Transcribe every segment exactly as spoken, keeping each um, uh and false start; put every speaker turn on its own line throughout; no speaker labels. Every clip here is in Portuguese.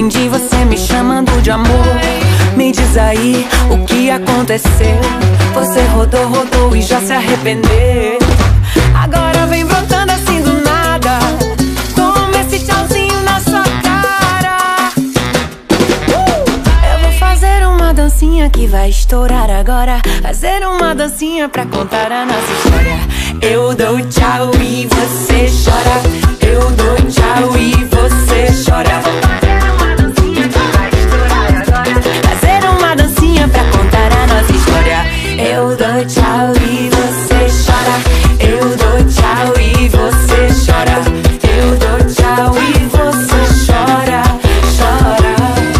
entendi você me chamando de amor. Me diz aí o que aconteceu. Você rodou, rodou e já se arrependeu. Agora vem brotando assim do nada. Toma esse tchauzinho na sua cara. uh! Eu vou fazer uma dancinha que vai estourar agora. Fazer uma dancinha pra contar a nossa história. Eu dou tchau e você chora. Eu dou tchau e você chora. Fazer uma dancinha pra contar a nossa história. Eu dou tchau e você chora. Eu dou tchau e você chora. Eu dou tchau e você chora. Chora.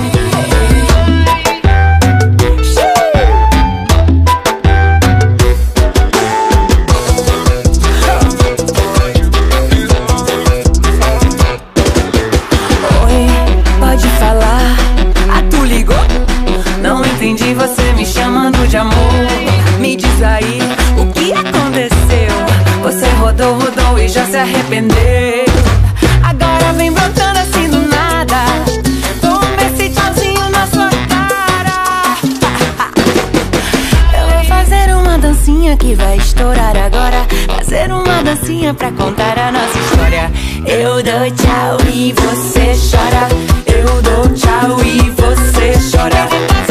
Oi, pode falar. Ah, tu ligou? Não entendi você me chamando de amor. Me diz aí o que aconteceu. Você rodou, rodou e já se arrependeu. Agora vem brotando assim do nada. Toma esse tchauzinho na sua cara. Eu vou fazer uma dancinha que vai estourar agora. Fazer uma dancinha pra contar a nossa história. Eu dou tchau e você chora. Eu dou tchau e você chora.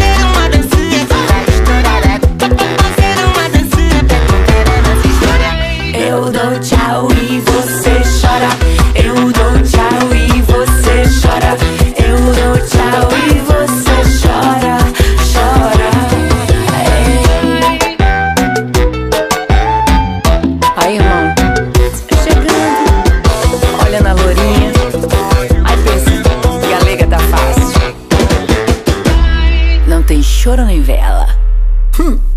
Eu dou tchau e você chora. Eu dou tchau e você chora. Eu dou tchau e você chora. Chora. Aí, irmão, chegando. Olha na lourinha. Aí pensa, galega tá fácil. Não tem choro nem vela. Hum.